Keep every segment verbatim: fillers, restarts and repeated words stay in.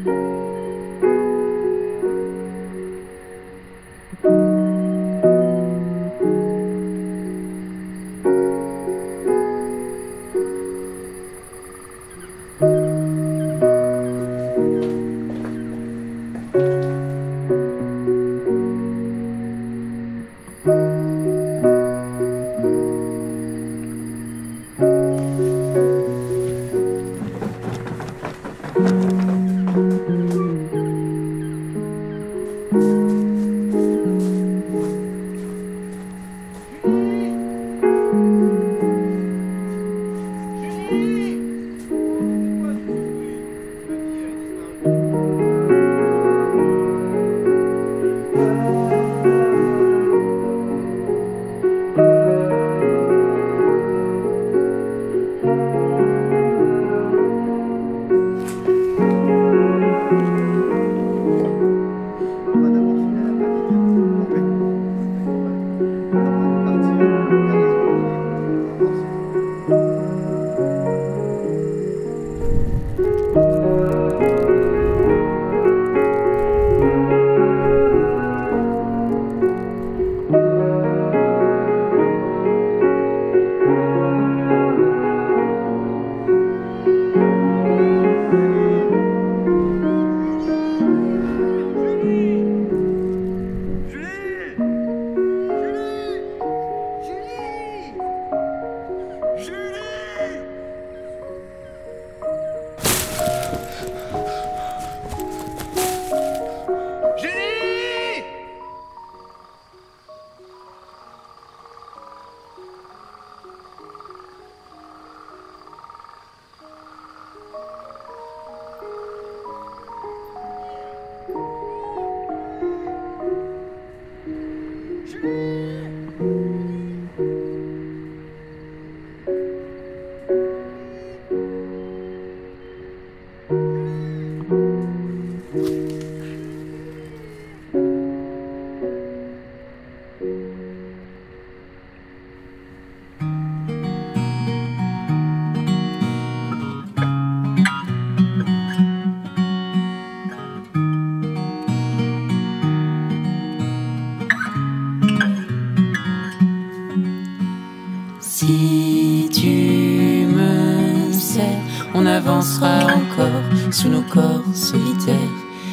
Si tu me serres, on avancera encore sous nos corps solitaires.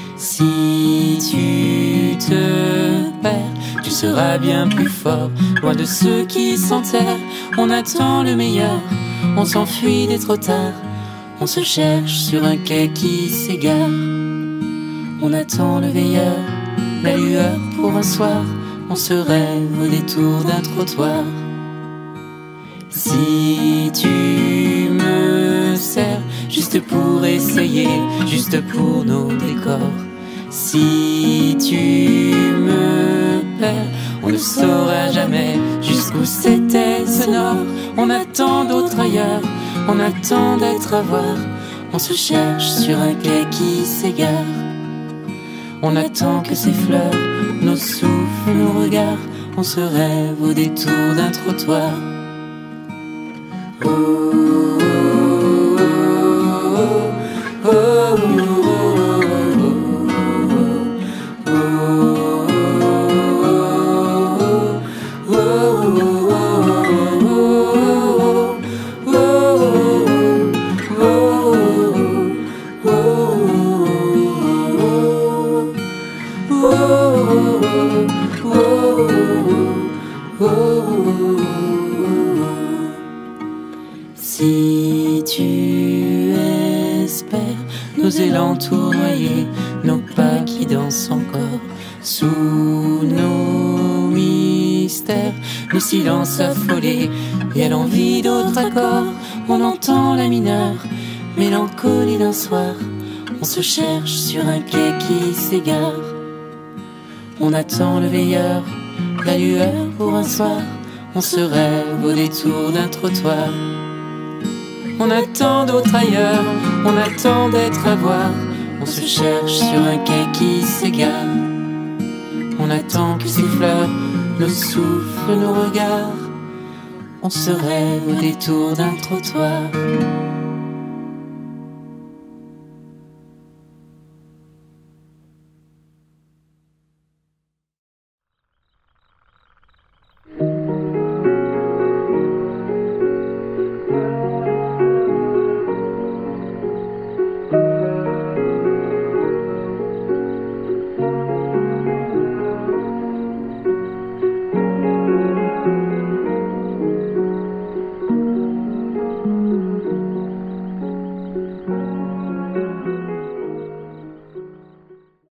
Si tu te perds, tu seras bien plus fort, loin de ceux qui s'enterrent. On attend le meilleur, on s'enfuit dès trop tard. On se cherche sur un quai qui s'égare. On attend le veilleur, la lueur pour un soir. On se rêve au détour d'un trottoir. Si tu me sers, juste pour essayer, juste pour nos décors. Si tu me perds, on ne saura jamais jusqu'où c'était ce nord. On attend d'autres ailleurs, on attend d'être à voir. On se cherche sur un quai qui s'égare. On attend que ces fleurs, nos souffles, nos regards. On se rêve au détour d'un trottoir. Oh, oh, oh, oh, oh. Si tu espères nos élans tournoyés, nos pas qui dansent encore sous nos mystères, nos silences affolés et à l'envie d'autres accords, on entend la mineure, mélancolie d'un soir. On se cherche sur un quai qui s'égare. On attend le veilleur, la lueur pour un soir. On se rêve au détour d'un trottoir. On attend d'autres ailleurs, on attend d'être à voir. On se cherche sur un quai qui s'égare. On attend que ces fleurs, nos souffles, nos regards. On se rêve au détour d'un trottoir.